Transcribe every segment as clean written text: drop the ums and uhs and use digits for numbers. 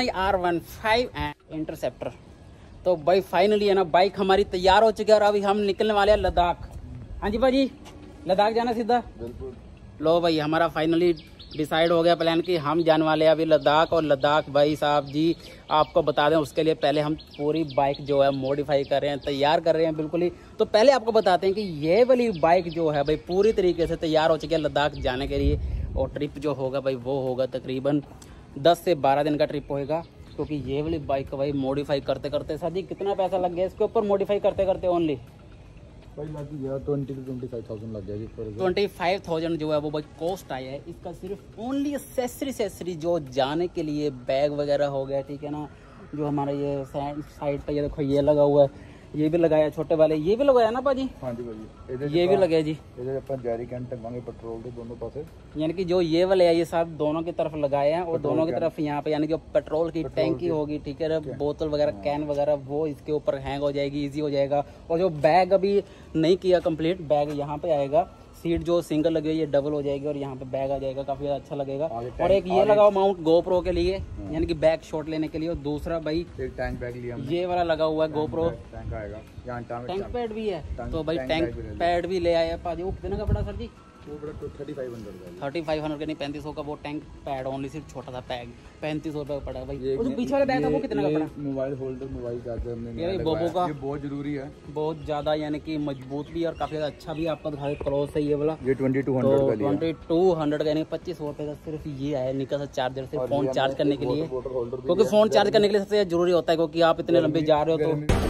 My R15 and interceptor. तो भाई finally है ना, बाइक हमारी तैयार हो चुकी है और अभी हम निकलने वाले हैं लद्दाख। हाँ जी भाजी, लद्दाख जाना सीधा? बिल्कुल। लो भाई, हमारा फाइनली डिसाइड हो गया प्लान कि हम जाने वाले हैं अभी लद्दाख। और लद्दाख भाई साहब जी आपको बता दें, उसके लिए पहले हम पूरी बाइक जो है मॉडिफाई कर रहे हैं, तैयार कर रहे हैं बिल्कुल ही। तो पहले आपको बताते हैं कि ये वाली बाइक जो है भाई पूरी तरीके से तैयार हो चुकी है लद्दाख जाने के लिए। और ट्रिप जो होगा भाई वो होगा तकरीबन 10 से 12 दिन का ट्रिप होएगा, क्योंकि ये वाली बाइक का भाई मॉडिफाई करते करते सर जी कितना पैसा लग गया इसके ऊपर मॉडिफाई करते करते? ओनली भाई लग गया 20 to 25,000 लग गया जी। 25,000 जो है वो भाई कॉस्ट आया है इसका, सिर्फ ओनली एक्सेसरी जो जाने के लिए, बैग वगैरह हो गया, ठीक है ना। जो हमारा ये साइड पे ये देखो ये लगा हुआ है, ये भी लगाया, छोटे वाले ये भी लगाया ना भाजी? हाँ जी भाजी, ये भी लगे जी। जेरी कैन टंगांगे पेट्रोल के दोनों पासे, यानी कि जो ये वाले है ये सब दोनों की तरफ लगाए हैं और दोनों की तरफ यहाँ पे यानी कि पेट्रोल की टैंकी होगी, ठीक है, बोतल वगैरह कैन वगैरह वो इसके ऊपर हैंग हो जाएगी, इजी हो जाएगा। और जो बैग अभी नहीं किया कंप्लीट, बैग यहाँ पे आएगा। सीट जो सिंगल लगी हुई है ये डबल हो जाएगी और यहाँ पे बैग आ जाएगा, काफी अच्छा लगेगा। और एक ये लगाओ माउंट गोप्रो के लिए, यानी कि बैक शॉट लेने के लिए। और दूसरा भाई एक टैंक बैग लिया, ये वाला लगा हुआ है गोप्रो, टैंक पैड भी है। तो भाई टैंक पैड भी ले आया पाजी। वो कितने का पड़ा सर जी? वो बड़ा 3500 का, 3500 का नहीं 3500 का वो टैंक पैड ओनली, सिर्फ छोटा सा बैग 3500 रुपये का पड़ा भाई। और जो पीछे वाला बैग था वो कितने का पड़ा? मोबाइल होल्डर, मोबाइल चार्जर हमने ये बोबो का, ये बहुत जरूरी है, बहुत ज्यादा, यानी कि मजबूत भी और काफी ज्यादा अच्छा भी। आपका दिखाई क्लोज है ये वाला, ये 2200 का लिया, 2200 का, यानी 2500 रुपये का सिर्फ ये आया निकल सा चार्जर से फोन चार्ज करने के लिए, क्योंकि फोन चार्ज करने के लिए सबसे जरूरी होता है, क्योंकि आप इतने लंबे जा रहे हो। तो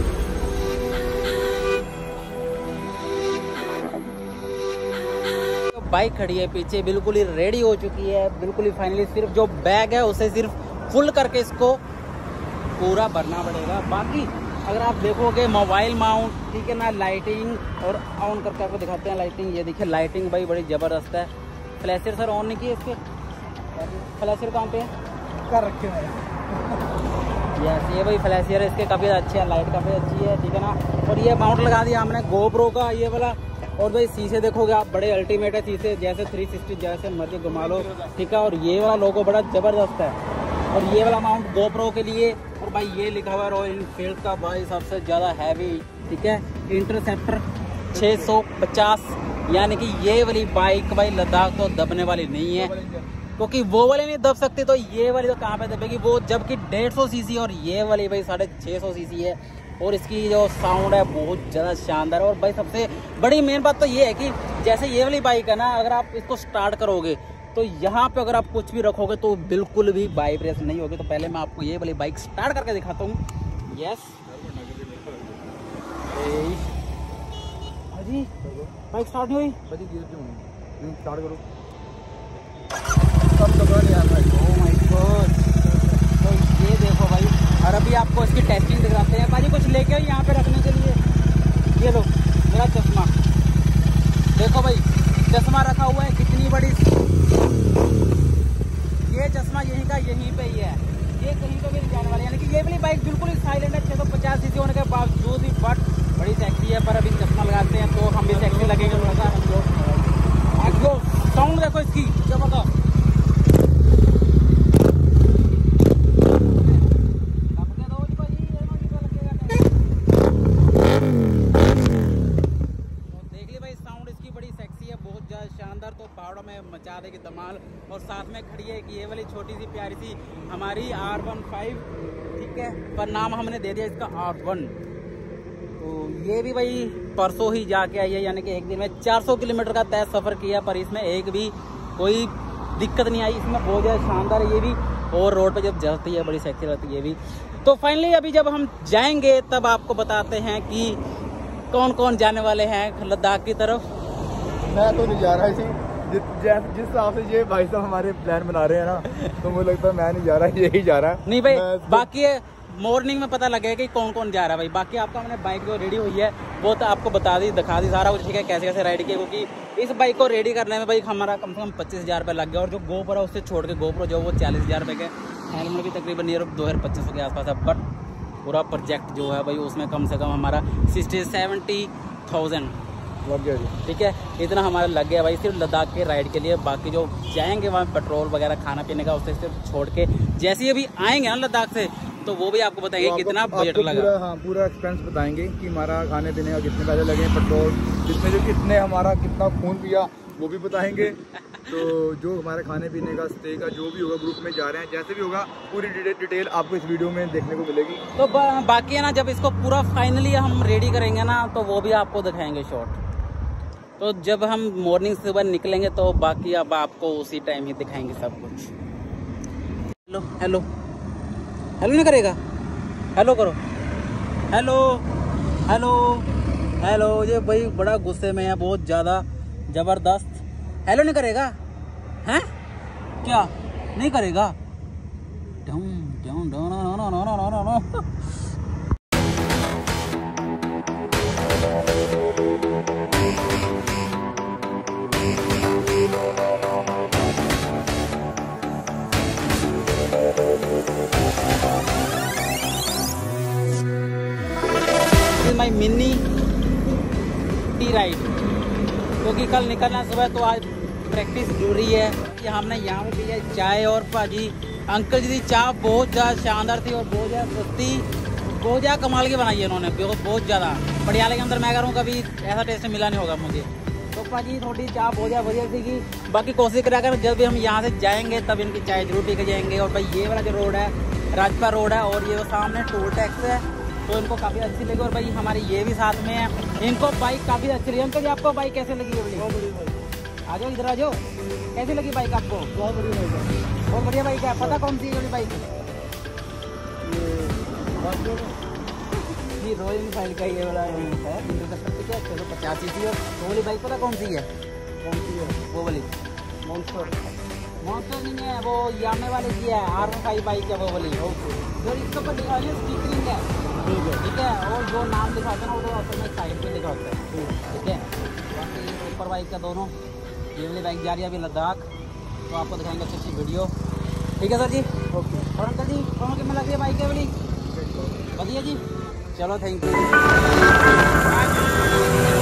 बाइक खड़ी है पीछे, बिल्कुल ही रेडी हो चुकी है, बिल्कुल ही फाइनली। सिर्फ जो बैग है उसे सिर्फ फुल करके इसको पूरा भरना पड़ेगा। बाकी अगर आप देखोगे मोबाइल माउंट, ठीक है ना, लाइटिंग और ऑन करके आपको दिखाते हैं लाइटिंग। ये देखिए लाइटिंग भाई बड़ी ज़बरदस्त है। फ्लैशर सर ऑन नहीं किए इसके, फ्लैशर कहाँ पे कर रखे हैं? यस, ये भाई फ्लैशर है इसके, काफ़ी अच्छे है, लाइट काफ़ी अच्छी है, ठीक है ना। और ये माउंट लगा दिया हमने गोप्रो का ये वाला। और भाई शीशे देखोगे आप बड़े अल्टीमेट है शीशे, जैसे 360 जैसे मर्जी घुमा लो, ठीक है। और ये वाला लोगो बड़ा जबरदस्त है। और ये वाला माउंट गोप्रो के लिए। और भाई ये लिखा हुआ है रॉयल एनफील्ड का भाई सबसे ज़्यादा हैवी, ठीक है, इंटरसेप्टर 650। यानी कि ये वाली बाइक भाई लद्दाख तो दबने वाली नहीं है, क्योंकि वो वाली नहीं दब सकती तो ये वाली तो कहाँ पे दबेगी वो, जबकि 150 सीसी और ये वाली भाई 650 सीसी है। और इसकी जो साउंड है बहुत ज़्यादा शानदार है। और भाई सबसे बड़ी मेन बात तो ये है कि जैसे ये वाली बाइक है ना, अगर आप इसको स्टार्ट करोगे तो यहाँ पे अगर आप कुछ भी रखोगे तो बिल्कुल भी वाइब्रेशन नहीं होगी। तो पहले मैं आपको ये वाली बाइक स्टार्ट करके दिखाता हूँ। यस जी, बाइक स्टार्ट नहीं हुई, स्टार्ट करो। Oh my god. तो ये देखो भाई, और अभी आपको इसकी टेस्टिंग दिखाते हैं। भाजी कुछ लेके यहाँ पे रखने के लिए, ये लो मेरा चश्मा देखो भाई, चश्मा रखा हुआ है कितनी बड़ी, ये चश्मा यहीं का यहीं पे ही है, ये कहीं पे भी नहीं जाने वाला। यानी कि ये वाली बाइक बिल्कुल ही साइलेंट है, 650 सीसी होने के बावजूद भी, बट बड़ी सेक्सी है। पर अभी चश्मा लगाते हैं तो हम भी सेक्सी लगेंगे थोड़ा सा। साउंड देखो इसकी जबरदस्त। शानदार, तो पहाड़ों में मचा देगी धमाल। और साथ में खड़ी है कि ये वाली छोटी सी प्यारी सी हमारी R15, ठीक है, पर नाम हमने दे दिया इसका R1। तो ये भी भाई परसों ही जाके आई है, यानी कि एक दिन में 400 किलोमीटर का तय सफ़र किया, पर इसमें एक भी कोई दिक्कत नहीं आई। इसमें बहुत ज़्यादा शानदार है ये भी, और रोड पे जब चलती है बड़ी सेक्सी रहती है ये भी। तो फाइनली अभी जब हम जाएंगे तब आपको बताते हैं कि कौन कौन जाने वाले हैं लद्दाख की तरफ। मैं तो नहीं जा रहा इसी, जिस हिसाब से ये भाई साहब हमारे प्लान बना रहे हैं ना, तो मुझे लगता है मैं नहीं जा रहा, यही जा रहा है। नहीं भाई, बाकी मॉर्निंग में पता लगेगा कि कौन कौन जा रहा है भाई। बाकी आपका हमने बाइक जो रेडी हुई है वो तो आपको बता दी, दिखा दी सारा कुछ, ठीक है, कैसे कैसे राइड किया। क्योंकि इस बाइक को रेडी करने में भाई हमारा कम से कम 25,000 रुपये लग गया। और जो गोप्रो उससे छोड़ के गोप्रो जो वो 40,000 रुपये के, हेलमेट भी तकरीबन नियर 2,2500 के आसपास है। बट पूरा प्रोजेक्ट जो है भाई उसमें कम से कम हमारा 60-70,000 लग गया जी। ठीक है, इतना हमारा लग गया भाई सिर्फ लद्दाख के राइड के लिए। बाकी जो जाएंगे वहाँ पेट्रोल वगैरह खाना पीने का उससे सिर्फ छोड़ के, जैसे ही अभी आएंगे ना लद्दाख से तो वो भी आपको बताएंगे तो कितना बजट लगा। हाँ, पूरा एक्सपेंस बताएंगे कि हमारा खाने पीने का कितने पैसे लगे, पेट्रोल जितने जो कितने हमारा कितना खून पिया वो भी बताएंगे। तो जो हमारे खाने पीने का, स्टे का जो भी होगा, ग्रुप में जा रहे हैं जैसे भी होगा, पूरी डिटेल आपको इस वीडियो में देखने को मिलेगी। तो बाकी है ना, जब इसको पूरा फाइनली हम रेडी करेंगे ना तो वो भी आपको दिखाएंगे शॉर्ट। तो जब हम मॉर्निंग सुबह निकलेंगे तो बाकी अब आपको उसी टाइम ही दिखाएंगे सब कुछ। हेलो हेलो हेलो नहीं करेगा, हेलो करो, हेलो हेलो हेलो। ये भाई बड़ा गुस्से में है, बहुत ज़्यादा ज़बरदस्त। हेलो नहीं करेगा, हैं क्या नहीं करेगा? डम डम डम no no no no no no. My mini tea ride, क्योंकि कल निकलना सुबह तो आज प्रैक्टिस जरूरी है। कि हमने यहाँ पे पिया चाय और भाजी। अंकल जी की चाय बहुत ज़्यादा शानदार थी और बहुत ज़्यादा सस्ती, बहुत ज़्यादा कमाल की बनाई है इन्होंने, बहुत ज़्यादा। पटियाले के अंदर मैं कह रहा हूँ कभी ऐसा टेस्ट मिला नहीं होगा मुझे। तो भाजी थोड़ी चाय बहुत ज़्यादा बढ़िया थी। बाकी कोशिश करा कर जब भी हम यहाँ से जाएंगे तब इनकी चाय जरूर पी के जाएंगे। और भाई ये वाला जो रोड है राजपा रोड है और ये सामने टोल टैक्स है, तो इनको काफ़ी अच्छी लगी। और भाई हमारी ये भी साथ में है, इनको बाइक काफ़ी अच्छी लगी। अंकल जी आपको बाइक कैसे लगी? आ जाओ इधर आ जाओ। कैसी लगी बाइक आपको? बहुत बढ़िया बाइक है, बहुत बढ़िया बाइक है। पता कौन सी वाली बाइक? ये रॉयल एनफील्ड का ये वाला है 350 सीसी। और वो वाली बाइक पता कौन सी है? कौन सी है? वो वाली मॉन्स्टर नहीं है, वो यामे वाले की है, R15 बाइक है वो वाली। जो इसके ऊपर लिखा है स्टिकरिंग है, ठीक है। और जो नाम लिखा होता है ना वो असल में साइड पे लिखा होता है, ठीक है। बाकी सुपर बाइक का दोनों, ये वाली बाइक जा रही है अभी लद्दाख, तो आपको दिखाएंगे अच्छी अच्छी वीडियो। ठीक है सर जी, ओके। और अंकल जी दोनों कितने लग रही है बाइक है वाली? बढ़िया जी, चलो थैंक यू।